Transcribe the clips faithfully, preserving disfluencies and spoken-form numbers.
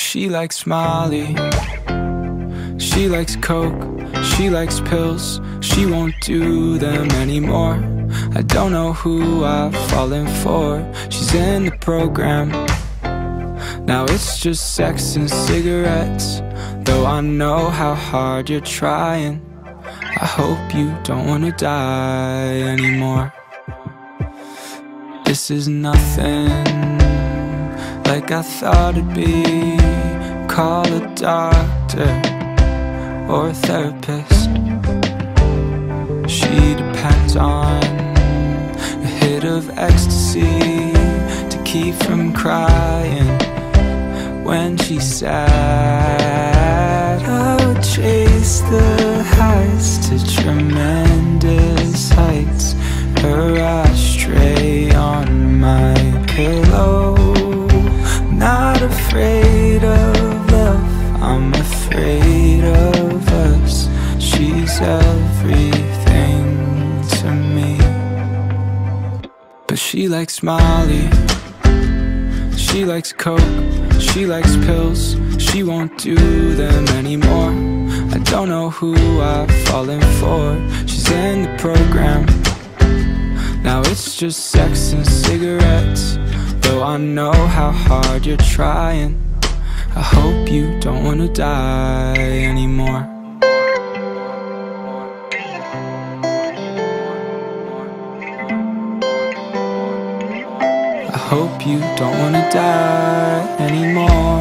she likes Molly, she likes Coke, she likes pills, she won't do them anymore. I don't know who I've fallen for, she's in the program. Now it's just sex and cigarettes, though I know how hard you're trying. I hope you don't wanna die anymore. This is nothing like I thought it'd be. Call a doctor or a therapist. She depends on a hit of ecstasy to keep from crying when she's sad. I would chase the highs to tremendous heights, her ashtray on my pillow. Not afraid of love, I'm afraid of us. She's everything to me. But she likes Molly, she likes Coke, she likes pills, she won't do them anymore. I don't know who I've fallen for, she's in the program. Now it's just sex and cigarettes, though I know how hard you're trying. I hope you don't wanna die anymore. I hope you don't wanna die anymore.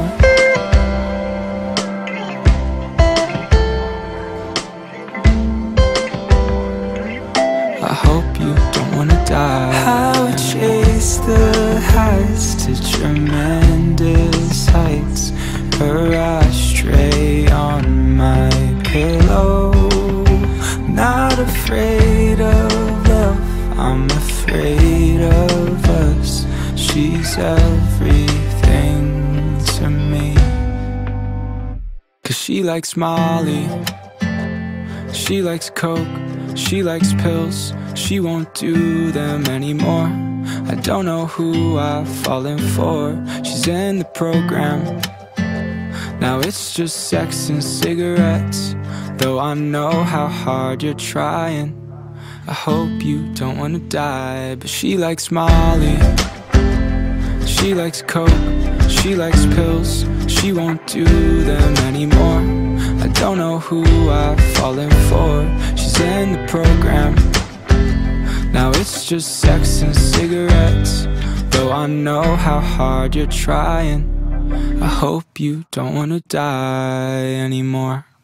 I hope you don't wanna die. I would chase the highs to tremendous heights, her ashtray on my pillow. Not afraid of love, I'm afraid of us. She's everything to me. Cause she likes Molly, she likes Coke, she likes pills, she won't do them anymore. I don't know who I've fallen for, she's in the program. Now it's just sex and cigarettes, though I know how hard you're trying. I hope you don't wanna die. But she likes Molly, she likes Coke, she likes pills, she won't do them anymore. I don't know who I've fallen for, she's in the program. Now it's just sex and cigarettes, though I know how hard you're trying. I hope you don't wanna die anymore.